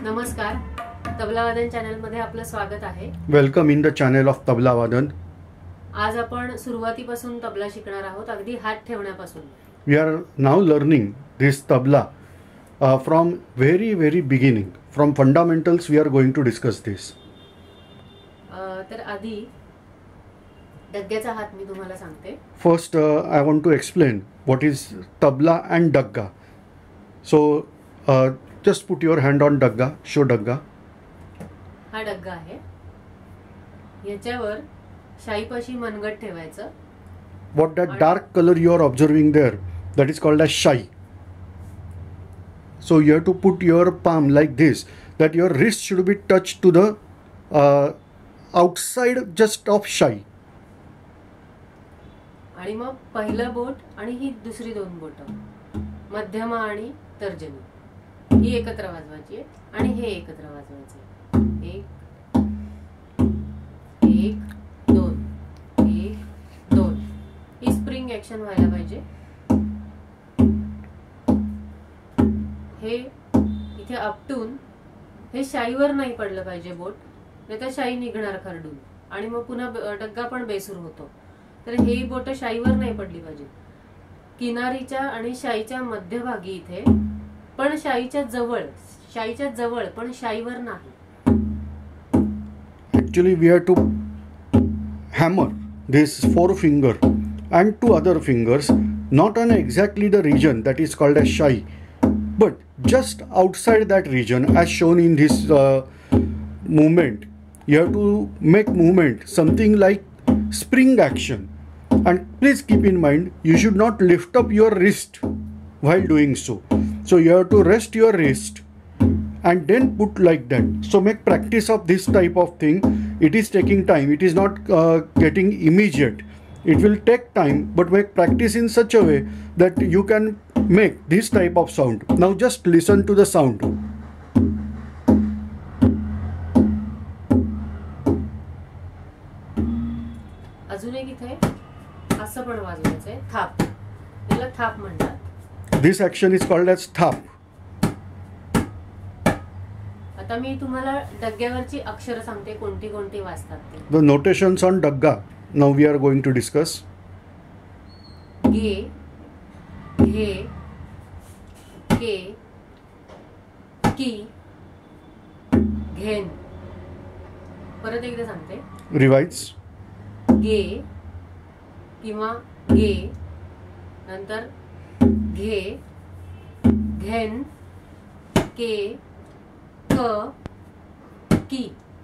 नमस्कार, तबला वादन चॅनल मध्ये आपलं स्वागत आहे. Welcome in the channel of tabla वादन. आज आपण सुरुवातीपासून तबला शिकणार आहोत, अगदी हात ठेवण्यापासून. We are now learning this tabla from very beginning, from fundamentals we are going to discuss this. तर आधी डग्ग्याचा हात मी तुम्हाला सांगते. First I want to explain what is tabla and dagga. So just put your hand on dagga. Show dagga. हा डग्गा आहे. याच्यावर शाईपाशी मनगट ठेवायचं. What that dark color you are observing there, that is called as shai. So you have to put your palm like this, that your wrist should be touched to the outside just of shai. आणि मग पहिलं बोट आणि ही दुसरी दोन बोट, मध्यमा आणि तर्जनी, ही एकत्र वाजवायची आहे आणि हे एकत्र वाजवायचे. एक दोन, एक दोन. ही स्प्रिंग ऍक्शन व्हायला पाहिजे. हे इथे आपटून हे शाईवर नाही पडलं पाहिजे बोट, नाही तर शाई निघणार खरडून आणि मग पुन्हा डग्गा पण बेसूर होतो. तर हे बोट शाईवर नाही पडली पाहिजे. किनारीच्या आणि शाईच्या मध्यभागी इथे, पण शाईच्या जवळ पण शाईवर नाही. Actually we have to hammer this forefinger and two other fingers not on exactly the region that is called as shai, but just outside that region as shown in this movement. You have to make movement something like spring action, and please keep in mind you should not lift up your wrist while doing so. So you have to rest your wrist and then put like that. So make practice of this type of thing. It is taking time. It is not getting immediate. It will take time, but make practice in such a way that you can make this type of sound. Now just listen to the sound. अजून एक इथे असं पण वाजवायचंय. थाप, याला थाप म्हणतात. This action is called as thap. आता मी तुम्हाला डग्ग्यावरची अक्षर सांगते, कोणती कोणती वाजतात ते. The notations on डग्गा now we are going to discuss. गे, घे, के, की, घेन. परत एकदा सांगते. Revise. गे किंवा गे, नंतर घे, घेन, के, क, की.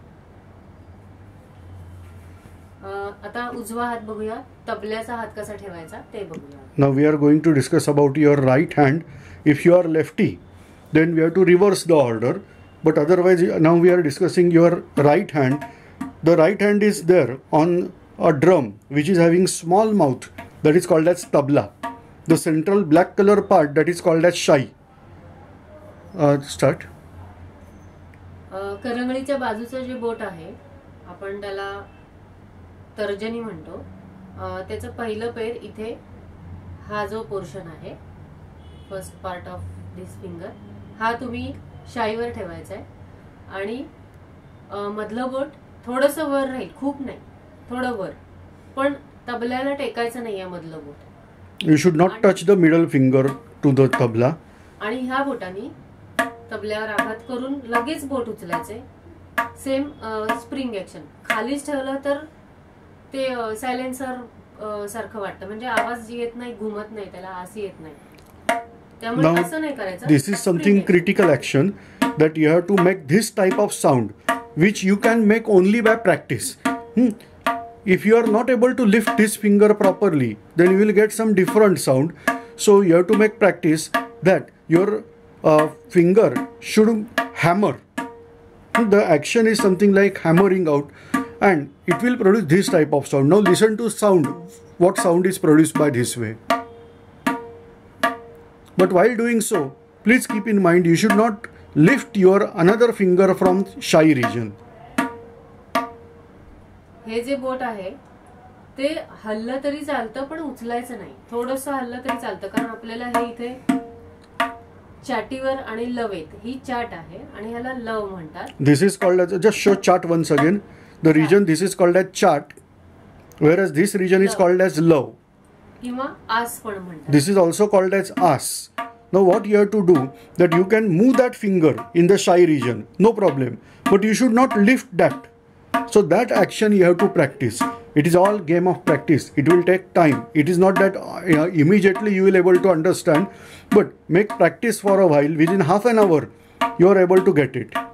आता उजवा हात बघूया. तबल्याचा हात कसा ठेवायचा ते बघूया. Now we are going to discuss about your right hand. If you are lefty, then we have to reverse the order. But otherwise, now we are discussing your right hand. The right hand is there on a drum which is having small mouth, that is called as tabla. The central black color part, that is called as shai. Start. करंगळीच्या बाजूचं जे बोट आहे, आपण त्याला तर्जनी म्हणतो. त्याचं पहिलं पेर इथे, हा जो पोर्शन आहे, first part of this finger, हा तुम्ही शाईवर ठेवायचा आहे. आणि मधलं बोट थोडंसं वर राहील, खूप नाही, थोडं वर, पण तबल्याला टेकायचं नाही आहे मधलं बोट. You should not touch the middle finger to the tabla. आणि ह्या बोटानी तबल्यावर आघात करून लगेच बोट उचलायचे. Same spring action. खालीच ठेवलं तर ते सायलेन्सर सारखं वाटतं, म्हणजे आवाज येत नाही, घुमत नाही, त्याला आसी येत नाही. त्यामुळे असं नाही करायचं. This is something critical action that you have to make this type of sound which you can make only by practice. If you are not able to lift this finger properly, then you will get some different sound. So you have to make practice that your finger should hammer. The action is something like hammering out, and it will produce this type of sound. Now listen to sound. What sound is produced by this way? But while doing so, please keep in mind you should not lift your another finger from shai region. हे जे बोट आहे ते हल्लं तरी चालतं, पण उचलायचं नाही. थोडंसं हल्लं तरी चालतं, कारण आपल्याला हे इथे चाटीवर आणि लवेत ही चाट आहे आणि ह्याला लव म्हणतात. This is called as, just show chart once again. The region this is called as chart, whereas this region is called as love. किंवा आस पण म्हणतात. This is also called as as. Now what you have to do, that you can move that finger in the shy region, no problem, but you should not lift that. So that action you have to practice. It is all game of practice. It will take time. It is not that immediately you will able to understand, but make practice for a while. Within half an hour you are able to get it.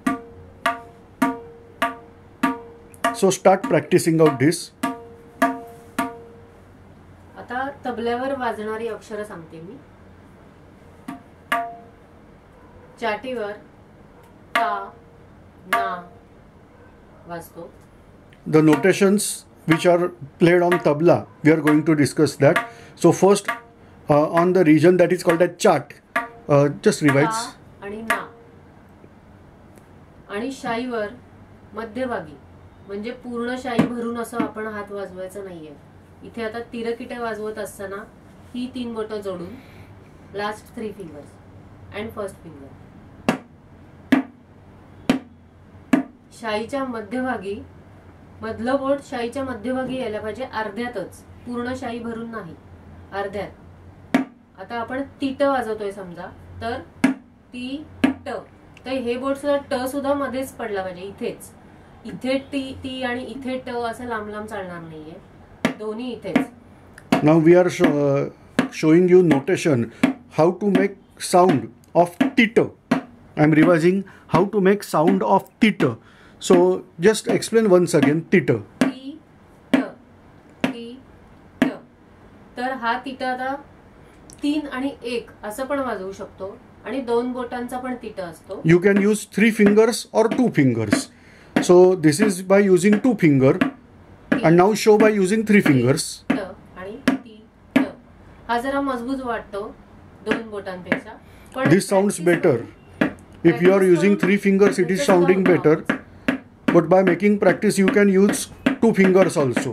So start practicing out this. आता तबल्यावर वाजणारी अक्षर सांगते मी. चाटीवर ता ना वाजतो. The notations which are played on tabla, we are going to discuss that. So first on the region that is called a chart, just revise. आणि ना आणि शाईवर मध्यभागी म्हणजे पूर्ण शाई भरून असं आपण हात वाजवायचं नाहीये. इथे आता तिरकिटे वाजवत असताना ही 3 बोटं जोडून last 3 fingers and first finger. शाईच्या मध्यभागी मधलं बोट शाईच्या मध्यभागी यायला पाहिजे, अर्ध्यातच, पूर्ण शाई भरून नाही, अर्ध्यात. आता आपण तीट वाजवतोय समजा, तर ती ट, तर हे बोट सुद्धा ट सुद्धा मध्येच पडला पाहिजे, इथेच. इथे ती आणि इथे ट असं लांब लांब चालणार नाहीये, दोन्ही इथेच. Now we are showing you notation how to make sound of tit. I am revising how to make sound of tit. So just explain once again tit. टी ट. तर हा तीट आता 3 आणि 1 असं पण वाजवू शकतो आणि 2 बोटांचा पण तीट असतो. You can use 3 fingers or 2 fingers. So this is by using 2 finger and now show by using 3 fingers. ट आणि टी ट. हा जरा मजबूत वाटतो 2 बोटांपेक्षा, पण This sounds better. If you are using 3 fingers, it is sounding better. But by making practice, you can use 2 fingers also.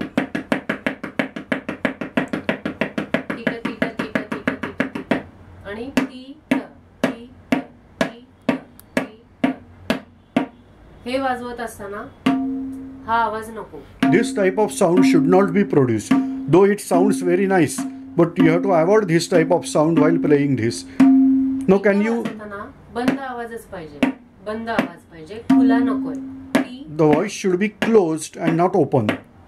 आणि टी ट टी ट टी ट टी ट. हे वाजवत असताना हा आवाज नको. This type of sound should not be produced. Though it sounds very nice, but you have to avoid this type of sound while playing this. Now can you? बंद आवाजच पाहिजे, बंद आवाज पाहिजे, खुला नकोय. The voice should be closed and not open.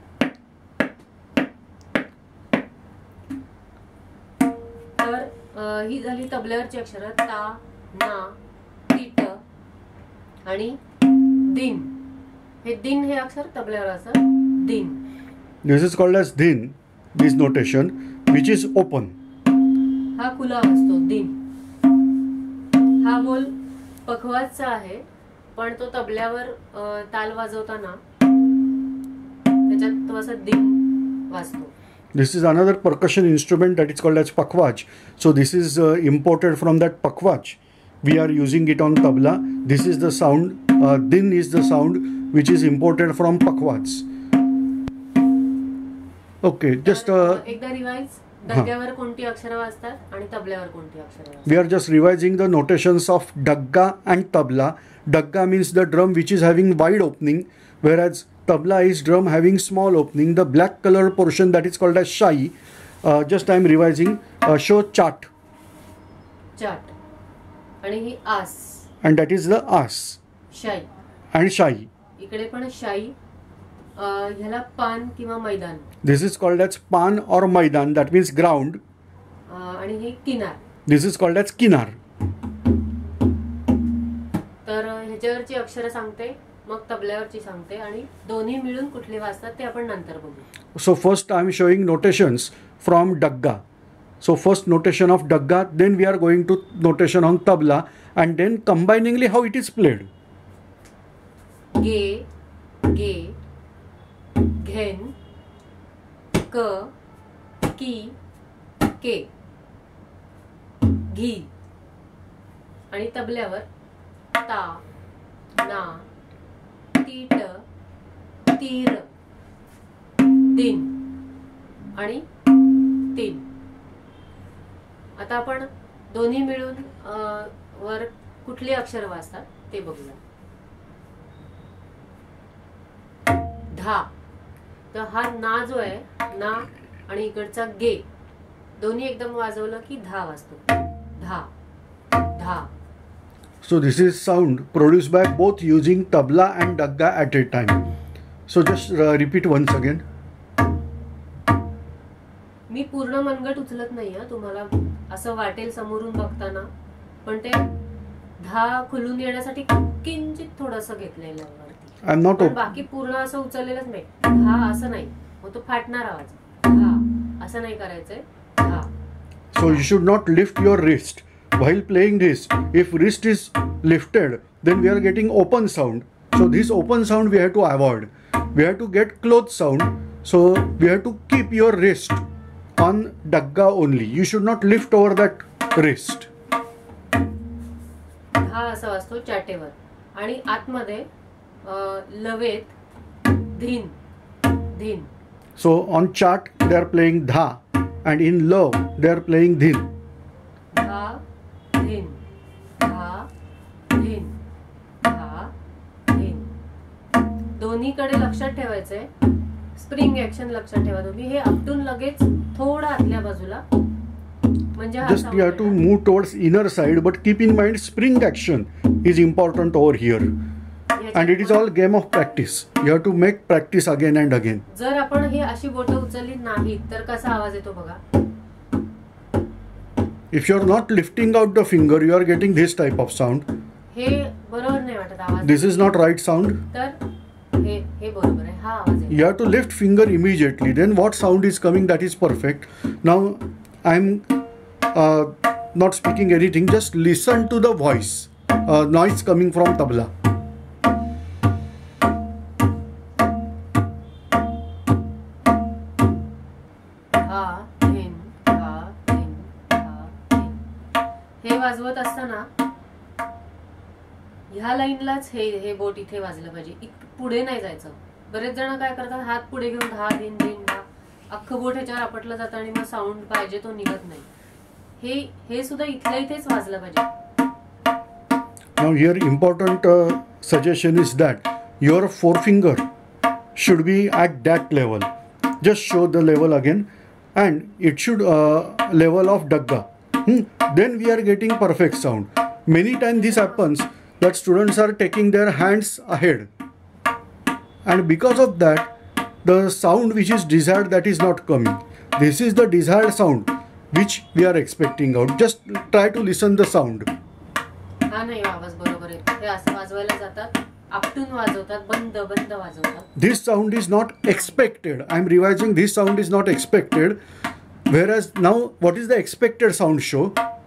तर ही झाली तबल्यावरची अक्षरं ता, ना, तीट आणि दिन. हे दिन हे अक्षर तबल्यावर असं दिन. This is called as din, this notation, which is open. हा खुला असतो दिन. हा बोल पखवाजचा आहे, पण तो तबल्यावर ताल वाजवताना त्याच्यात तो असं दिन वाजतो. This is another percussion instrument that is called as pakhwaj. So this is imported from that pakhwaj. We are using it on tabla. This is the sound, din is the sound which is imported from pakhwaj. Okay, just एकदा revise. डग्ग्यावर कोणती अक्षरं वाजतात आणि तबल्यावर कोणती अक्षरं वाजतात. We are just revising the notations of dagga and tabla. Dagga means the drum which is having wide opening, whereas tabla is drum having small opening. The black color portion that is called as shai. Just I am revising. Show chart. Chaat आणि ही आस. And that is the as. शाई. And shai. इकडे पण शाई. ह्याला पान किंवा मैदान. This is called as pan or maidan. That means ground. आणि हे किनार. This is called as kinar. तर ह्याच्यावरची अक्षरं सांगते, मग तबल्यावरची सांगते आणि दोन्ही मिळून कुठले वाजतात ते आपण नंतर बघू. So first I am showing notations from dagga. So first notation of dagga, then we are going to notation on tabla, and then combiningly how it is played. गे, गे, घेन, क, की, के, घी. आणि तबल्यावर ता, ना, तीट, तीर, दिन आणि तीन. आता आपण दोन्ही मिळून वर कुठली अक्षर वाजतात ते बघूया. धा. तर हा ना जो आहे, ना आणि इकडचा गे दोन्ही एकदम वाजवलं की धा वाजतो. धा धा. So this is sound produced by both using tabla and dagga at a time. So just repeat once again. मी पूर्ण मनगट उचलत नाहीये, तुम्हाला असं वाटेल समोरून बघताना, पण ते धा खुलून येण्यासाठी किंचित थोडंसं घेतलेलं वरती. I'm not. बाकी पूर्ण असं उचललेलंच नाही. धा असं नाही, मग तो फाटणार आवाज. धा असं नाही करायचंय. धा. So you should not lift your wrist while playing this. If wrist is lifted, then we are getting open sound. So this open sound we have to avoid. We have to get close sound. So we have to keep your wrist on dagga only. You should not lift over that wrist. धा असा वाजतो चाटेवर आणि आतमध्ये लवेत धीन धीन. So on chat they are playing dha, and in love they are playing dhin. धा धीन धा धीन धा धीन. दोन्हीकडे लक्षात ठेवायचंय. स्प्रिंग ऍक्शन लक्षात ठेवा तुम्ही. हे आपटून लगेच थोडं आतल्या बाजूला, म्हणजे Just you have to move towards inner side, but keep in mind spring action is important over here. And it is all game of practice. You have to make practice again and again. जर आपण ही अशी बोटं उचलली नाही तर कसा आवाज येतो बघा. If you are not lifting out the finger, you are getting this type of sound. हे बरोबर नाही वाटत आवाज. This is not right sound. तर हे बरोबर आहे. हा आवाज आहे. You have to lift finger immediately. Then what sound is coming, that is perfect. Now I'm not speaking anything. Just listen to the voice, noise coming from tabla. हे वाजवत असताना ह्या लाईनलाच हे बोट इथे वाजलं पाहिजे. पुढे नाही जायचं. बरेच जण काय करतात, हात पुढे घेऊन धा दिन दिन धा, अख्खं बोट ह्याच्यावर आपटलं जातं आणि मग साऊंड पाहिजे तो निघत नाही. हे सुद्धा इथल्या इथेच वाजलं पाहिजे. Now here important suggestion is that your forefinger should be at that level. Just show the level again, and it should level of dagga. Then we are getting perfect sound. Many times this happens that students are taking their hands ahead, and because of that the sound which is desired, that is not coming. This is the desired sound which we are expecting out. Just try to listen the sound. हा नाही आवाज बरोबर आहे. हे असं वाजवायला जातात, आपटून वाजवतात, बंद बंद वाजवतात. This sound is not expected. I am revising. This sound is not expected. Whereas now, what is the expected sound show?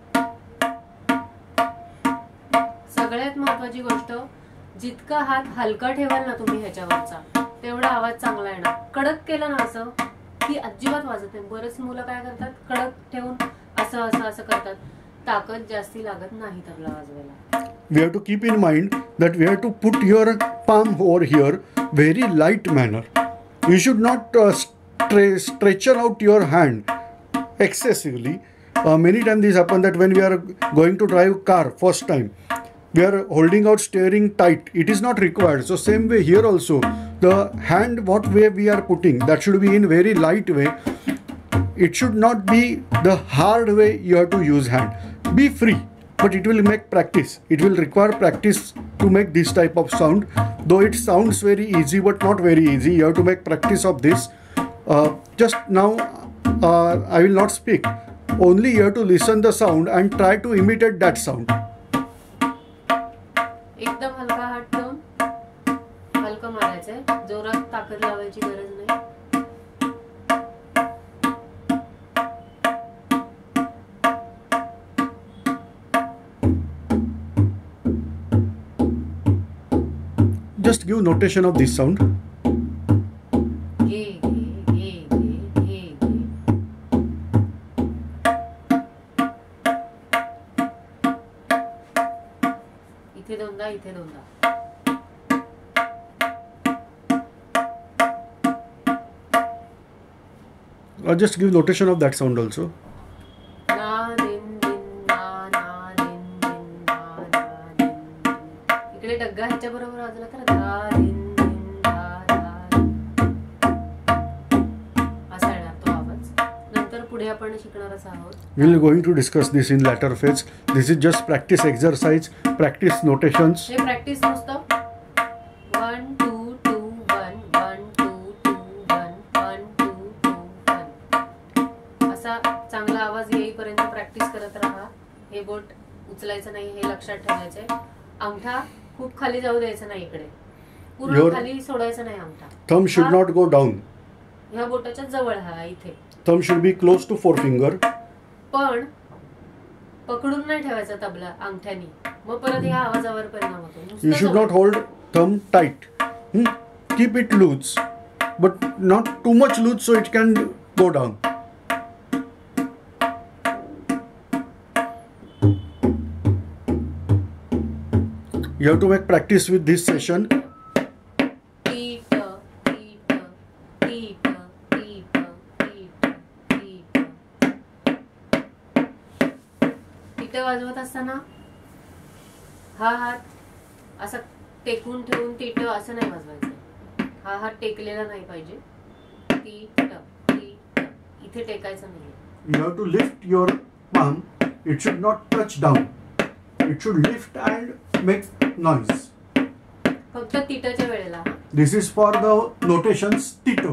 सगळ्यात महत्वाची गोष्ट, जितका हात हलका ठेवाल ना तुम्ही ह्याच्यावरचा, तेवढा आवाज चांगला येणार. कडक केलं ना असं की अजिबात वाजत नाही. बरेच मुलं काय करतात, कडक ठेवून असं असं असं करतात. ताकद जास्ती लागत नाही तबला वाजवायला. We have to keep in mind that we have to put your palm over here very light manner. You should not stretch out your hand excessively. Many times this happens that when we are going to drive car first time, we are holding out steering tight. It is not required. So same way here also, the hand what way we are putting, that should be in very light way. It should not be the hard way you have to use hand. Be free, but it will make practice. It will require practice to make this type of sound. Though it sounds very easy, but not very easy. You have to make practice of this. Just now, I will not speak. Only you have to listen the sound and try to imitate that sound. एकदम हलका हात ठेवून हलकं मारायचंय. जोरात ताकद लावायची गरज नाही. Just give notation of this sound. इथे दोनदा, इथे दोनदा. Or just give notation of that sound also. ना दिन दिन ना ह्याच्या बरोबर वाजला तर धा धिन धिन धा धा असा येणार तो आवाज. नंतर पुढे आपण शिकणारच आहोत. We are going to discuss this in later phase. This is just practice exercise, practice notations. हे प्रॅक्टिस नुसतं 1 2 2 1 1 2 2 1 1 2 2 1 असा चांगला आवाज येईपर्यंत प्रॅक्टिस करत राहा. हे बोट उचलायचं नाही हे लक्षात ठेवायचंय. अंगठा खूप खाली जाऊ द्यायचा नाही, इकडे पूर्ण खाली सोडायचं नाही अंगठा. Thumb should not go down. ह्या बोटाच्या जवळ हा इथे. Thumb should be close to forefinger. पण पकडून नाही ठेवायचा तबला अंगठ्यानी, मग परत ह्या आवाजावर परिणाम होतो. You should not hold thumb tight. Keep it loose, but not too much loose so it can go down. You have to make practice with this session. टीट टीट टीट टीट टीट टीट. टीट वाजवत असताना हा हात असा टेकून ठेवून टीट असं नाही वाजवायचं. हा हात टेकलेला नाही पाहिजे. टीट टीट इथे टेकायचं नाही. You have to lift your palm. It should not touch down. It should lift and make noise. फक्त टीटच्या वेळेला. This is for the notations tito.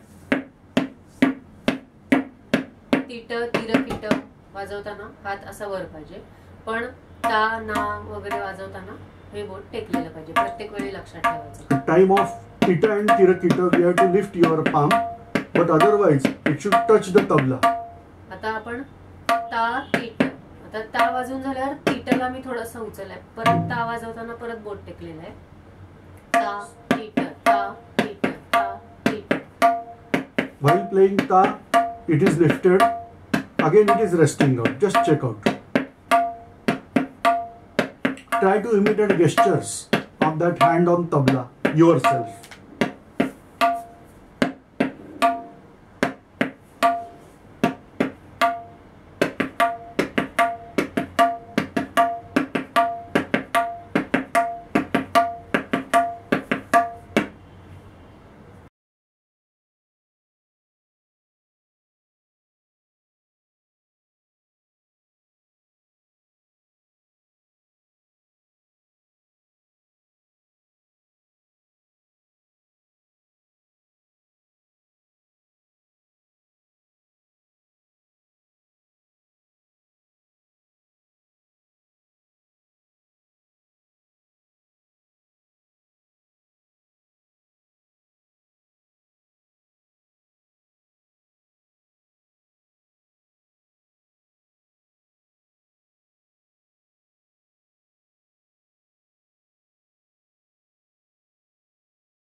टीट तीर कीट वाजवताना हात असा वर पाहिजे, पण ता ना वगैरे वाजवताना हे बोट टेकलेलं पाहिजे. प्रत्येक वेळी लक्षात ठेवायचं. At time of tita and tirakita, we have to lift your palm, but otherwise it should touch the tabla. आता आपण ता टीट, आता ता वाजून झाल्यावर टीटला मी थोडंसं उचललंय. परत ता वाजवताना परत बोट टेकलेलं आहे. ता टीट ता टीट ता टीट. While playing ta, it is lifted. Again, it is resting out. Just check out. Try to imitate gestures of that hand on tabla yourself.